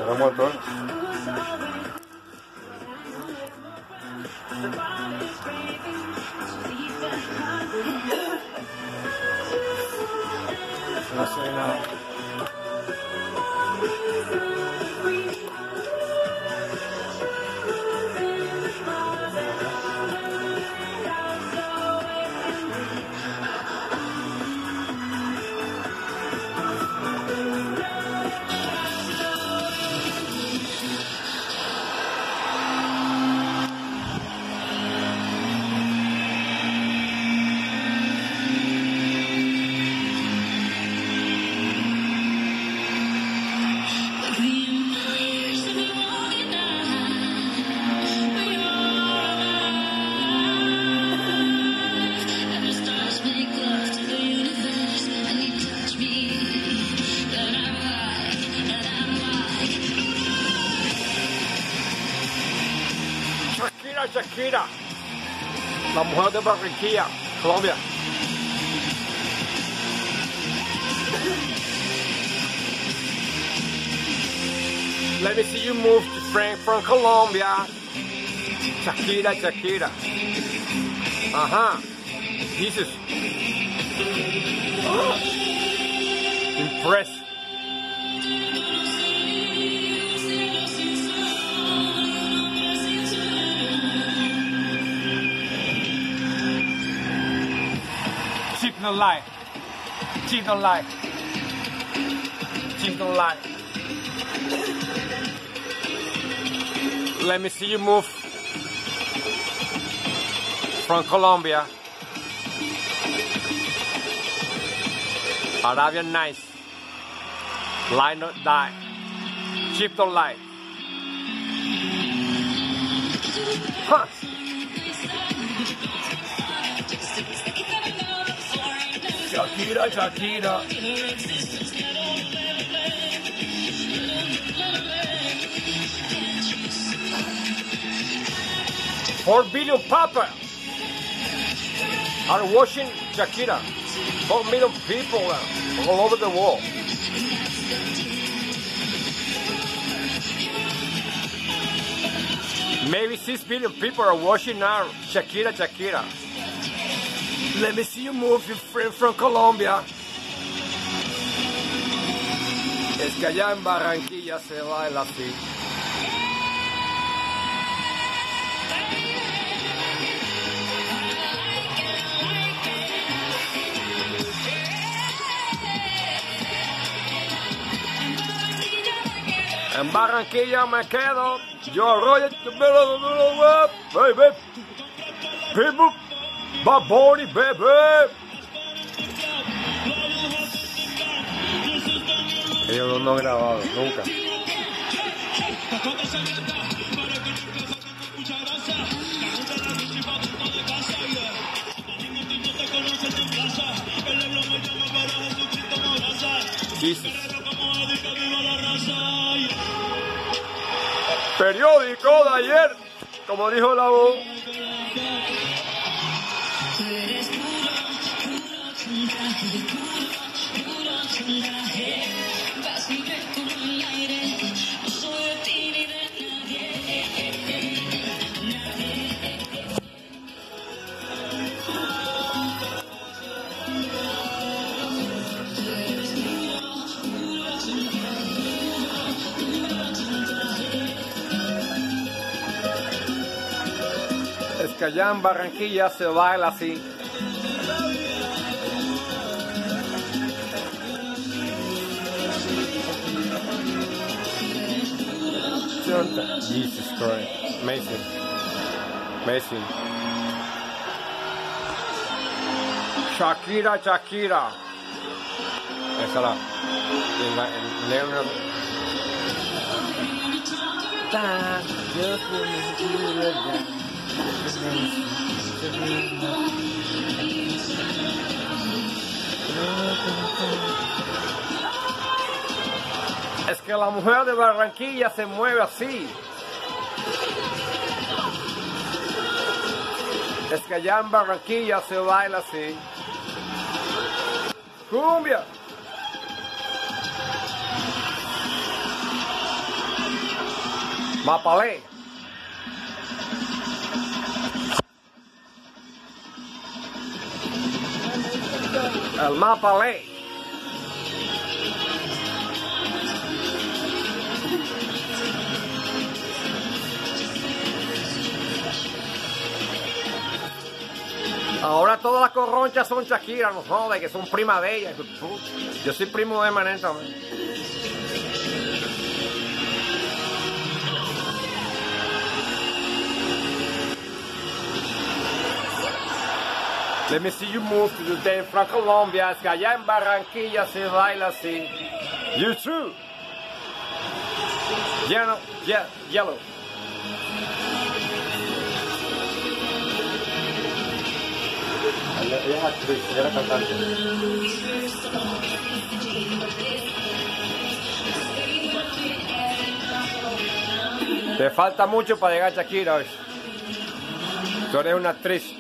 motor. No sé nada. Shakira, la mujer de Barranquilla, Colombia. Let me see you move to Frank from Colombia. Shakira, Shakira. Jesus. Impressed. Signal light. Signal light. Signal light. Let me see you move from Colombia. Arabian Nights. Light not die. Chip don't light. Huh. Shakira, Shakira. 4 billion people are watching Shakira. 4 million people all over the world. Maybe 6 billion people are watching now Shakira, Shakira. Let me see you move, your friend from Colombia. Es que allá en Barranquilla se baila así. En Barranquilla me quedo. Yo Roger, baby. People, Bad Bunny, baby. Ellos no han grabado nunca. Jesus. Periódico de ayer, como dijo la voz. Es que allá en Barranquilla se baila así. Jesus Christ, amazing, amazing. Shakira, Shakira. Esa la Es que la mujer de Barranquilla se mueve así. Es que allá en Barranquilla se baila así. Cumbia. Mapalé. El Mapalé. Ahora todas las corronchas son Shakira, no jodas, que son prima de ella. Yo soy primo de Manen también. Let me see you move to the day from Colombia. Es que allá en Barranquilla se baila así. You too. Yellow, yeah, yellow. Ella es actriz, ella era cantante. Te falta mucho para llegar a Shakira hoy. Tú eres una actriz.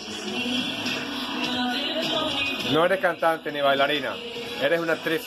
No eres cantante ni bailarina. Eres una actriz.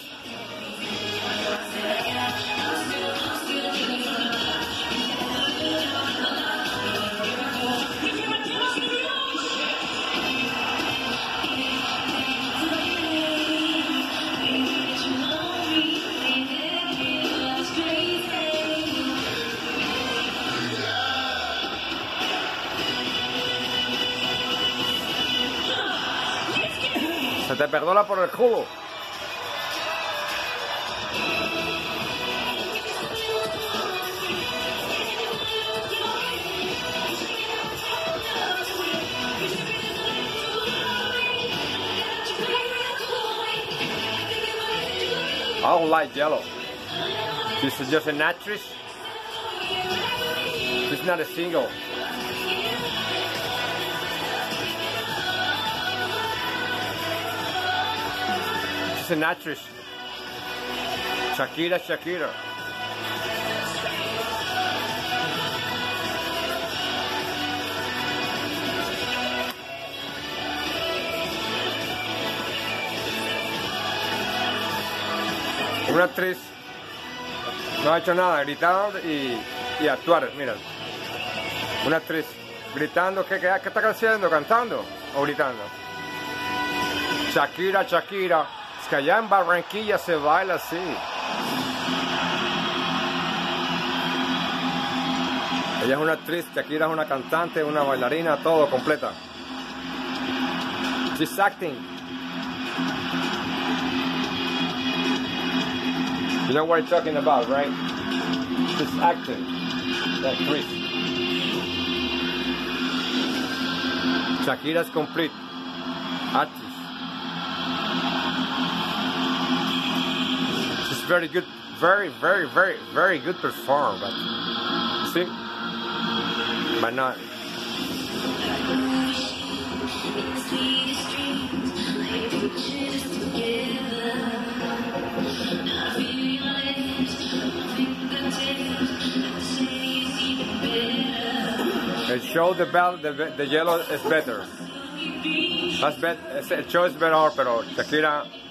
Se te perdona por el culo. I don't like yellow. This is just an actress. She's not a single. She's an actress. Shakira, Shakira. Una actriz no ha hecho nada, gritar y actuar, mira. Una actriz gritando, ¿qué está haciendo? ¿Cantando o gritando? Shakira, Shakira. Es que allá en Barranquilla se baila así. Ella es una actriz, Shakira es una cantante, una bailarina, todo completa. She's acting. You know what I'm talking about, right? She's acting. That actress. Shakira is complete. Artist. She's very good, very good performer, but see? But not. It shows the yellow is better. That's better. El show es mejor, pero Shakira